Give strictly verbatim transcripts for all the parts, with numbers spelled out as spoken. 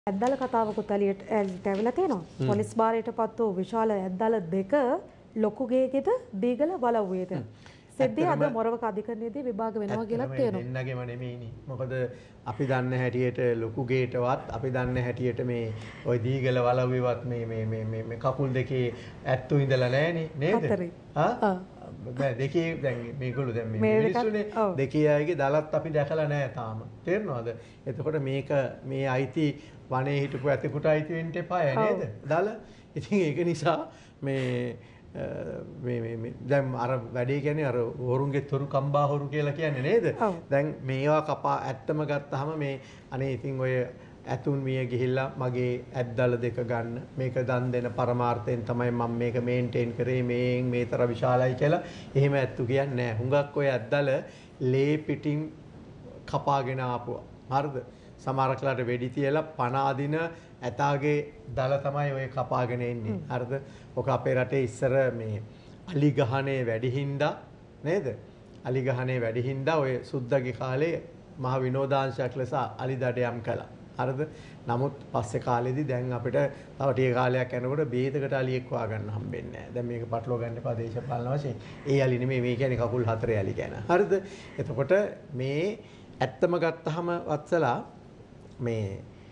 ඇද්දල කතාවකුත් එළියට ඇවිල්ලා තියෙනවා. පොලිස් භාරයටපත් වූ විශාල ඇද්දල දෙක ලොකු ගේකෙද දීගල බලව්වේද. සෙද්දී අද මොරවක අධිකරණයේදී විභාග වෙනවා කියලා තියෙනවා. දෙන්නගේම නෙමෙයිනේ. මොකද අපි දන්න හැටියට ලොකු ගේටවත් අපි දන්න හැටියට මේ ওই දීගල වලව්වේවත් මේ මේ මේ මේ කකුල් දෙකේ ඇත්තු ඉඳලා නැහනේ නේද? හා දැන් දෙකේ දැන් මේගොල්ලෝ දැන් මේ මිනිස්සුනේ දෙකේ අයගේ දලත් අපි දැකලා නැහැ තාම. තේරෙනවද? එතකොට මේක මේ අයිති වනේ හිටපු ඇතෙකුට අයිති වෙන්න එපා නේද? දල. ඉතින් ඒක නිසා මේ මේ මේ දැන් අර වැඩේ කියන්නේ අර හොරුන්ගේ තොරු කම්බා හොරු කියලා කියන්නේ නේද? දැන් මේවා කපා ඇත්තම ගත්තාම මේ අනේ ඉතින් ඔය ඇතුන් මිය ගිහිල්ලා මගේ ඇද්දල දෙක ගන්න මේක දන් දෙන පරමාර්ථයෙන් තමයි මම මේක මේන්ටේන් කරේ මේන් මේතර විශාලයි කියලා එහෙම ඇත්තු කියන්නේ නැහැ. හුඟක් ඔය ඇද්දල ලේ පිටින් කපාගෙන ආපුවා. හරිද? සමහර කලකට වෙඩි තියලා පණ අදින ඇතාගේ දල තමයි ඔය කපාගෙන එන්නේ. හරිද? ඔක අපේ රටේ ඉස්සර මේ අලි ගහනේ වැඩි හින්දා නේද? අලි ගහනේ වැඩි හින්දා ඔය සුද්දගේ කාලේ මහ විනෝදාංශයක් ලෙස අලි දඩයම් කළා. හරිද? නමුත් පස්සේ කාලෙදී දැන් අපිට තව ටික කාලයක් යනකොට බේතකට අලියෙක් හොයාගන්න හම්බෙන්නේ නැහැ. දැන් මේක පටලවා ගන්න එපා දේශපාලන වශයෙන්. ඒ අලි නෙමෙයි මේ කියන්නේ කකුල් හතරේ අලි ගැන. හරිද? එතකොට මේ ඇත්තම ගත්තාම වත්සලා මේ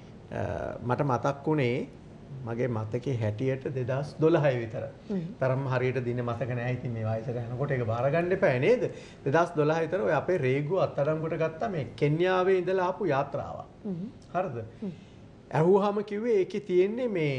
මට මතක් වුණේ මගේ මතකේ හැටියට දෙදහස් දොළහ විතර. තරම් හරියට දින මතක නැහැ. ඉතින් මේ වයසට යනකොට ඒක බාර ගන්න එපා නේද? දෙදහස් දොළහ විතර ඔය අපේ රේගුව අත්අඩංගුවට ගත්තා මේ කෙන්යාවේ ඉඳලා ආපු යාත්‍රාවක්. හරිද? ඇහුවාම කිව්වේ ඒකේ තියෙන්නේ මේ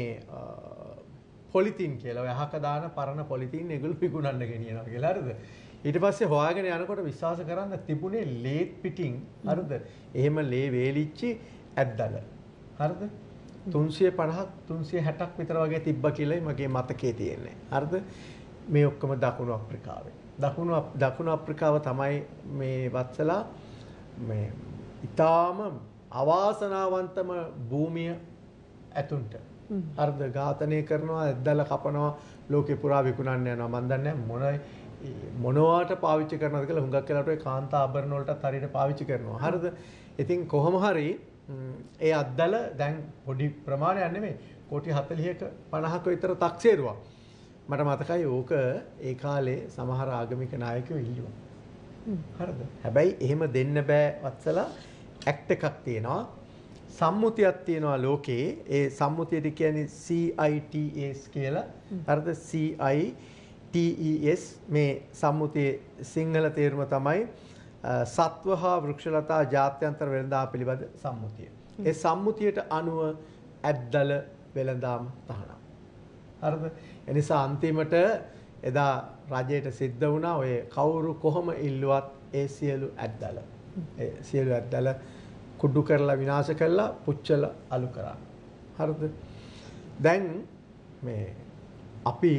පොලිතින් කියලා. ඔය අහක දාන පරණ පොලිතින් ඒගොල්ලෝ විකුණන්න ගෙනියනවා කියලා. හරිද? ඊට පස්සේ හොයාගෙන යනකොට විශ්වාස කරන්න තිබුණේ ලේත් පිටින්. හරිද? එහෙම ලේ වේලිච්චි ඇද්දල. හරිද? තුන්සිය පනහක් තුන්සිය හැටක් විතර වගේ තිබ්බා කියලායි මගේ මතකයේ තියෙන්නේ. හරිද? මේ ඔක්කොම දකුණු අප්‍රිකාවේ. දකුණු දකුණු අප්‍රිකාව තමයි මේ වත්සලා මේ ඊටාම අවාසනාවන්තම භූමිය ඇතුන්ට. හරිද? ඝාතනය කරනවා, ඇද්දල කපනවා, ලෝකේ පුරා විකුණන්න යනවා. මන් දන්නේ මොන මොනවාට පාවිච්චි කරනවද කියලා හුඟක් වෙලාවට ඔය කාන්තා ආභරණ වලටත් හරියට පාවිච්චි කරනවා. හරිද? ඉතින් කොහොම හරි ඒ අද්දල දැන් පොඩි ප්‍රමාණයක් නෙමෙයි කෝටි හතළිහක පනහක විතර තක්සේරුවක්. මට මතකයි ඕක ඒ කාලේ සමහර ආගමික නායකයෝ ඉල්ලුවා. හරිද? හැබැයි එහෙම දෙන්න බෑ වත්සලා ඇක්ට් එකක් තියෙනවා. සම්මුතියක් තියෙනවා ලෝකේ. ඒ සම්මුතියට කියන්නේ C I T S කියලා. හරිද? C I T E S මේ සම්මුතියේ සිංහල තේරුම තමයි සත්ව හා වෘක්ෂලතා ජාත්‍යන්තර වෙළඳාම පිළිබඳ සම්මුතිය. ඒ සම්මුතියට අනුව ඇද්දල වෙළඳාම තහනම්. හරිද? එනිසා අන්තිමට එදා රජයට සිද්ධ වුණා ඔය කවුරු කොහොම ඉල්ලුවත් ඒ සියලු ඇද්දල. ඒ සියලු ඇද්දල කුඩු කරලා විනාශ කරලා පුච්චලා අලු කරා. හරිද? දැන් මේ අපි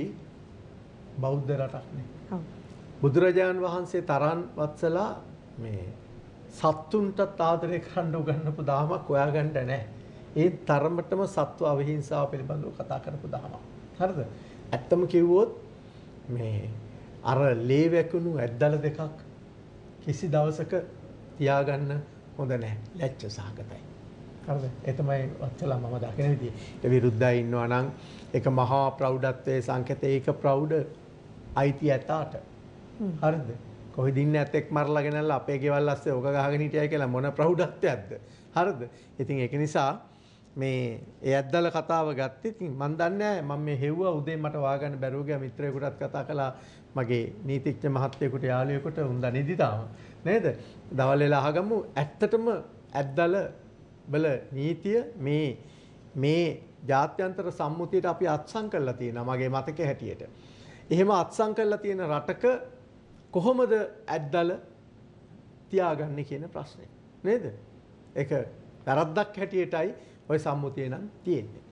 බෞද්ධ රටක්නේ. ඔව්. බුදුරජාන් වහන්සේ තරන් වත්සලා මේ සත්තුන්ට ආදරය කරන්න උගන්වපු දහමක් හොයාගන්න නැහැ. ඒ තරමටම සත්ව අවිහිංසාව පිළිබඳව කතා කරපු දහමක්. හරිද? ඇත්තම කිව්වොත් මේ අර ලේ වැකුණු ඇද්දල දෙකක් කිසි දවසක තියාගන්න හොඳ නැහැ. ලැජ්ජ සහගතයි. හරිද? ඒ තමයි වත්සලා මම දකින විදිය. ඒ විරුද්ධයි ඉන්නවා නම් ඒක මහා ප්‍රෞಢත්වයේ සංකේතය. ඒක ප්‍රෞಢ අයිති ඇතාට. හරිද? කොහෙද ඉන්නේ ඇතෙක් මරලා ගෙනල්ලා අපේ ගෙවල් ඇස්සේ ඔක ගහගෙන හිටියයි කියලා මොන ප්‍රෞಢත්වයක්ද? හරිද? ඉතින් ඒක නිසා මේ ඒ ඇද්දල කතාව ගත්තේ ඉතින් මන් දන්නේ මම මේ හෙව්වා උදේ මට වාගන්න බැරුව ගියා මිත්‍රයෙකුටත් කතා කළා මගේ නීතිඥ මහත්තයෙකුට යාළුවෙකුට උන්දා නිදි තාම නේද? දවල් වෙලා අහගමු ඇත්තටම ඇද්දල බල නීතිය මේ මේ ජාත්‍යන්තර සම්මුතියට අපි අත්සන් කරලා තියෙනවා මගේ මතකයේ හැටියට. එහෙම අත්සන් කරලා තියෙන රටක කොහොමද ඇද්දල තියාගන්නේ කියන ප්‍රශ්නේ නේද? ඒක වැරද්දක් හැටියටයි ওই සම්මුතිය නම් තියෙන්නේ.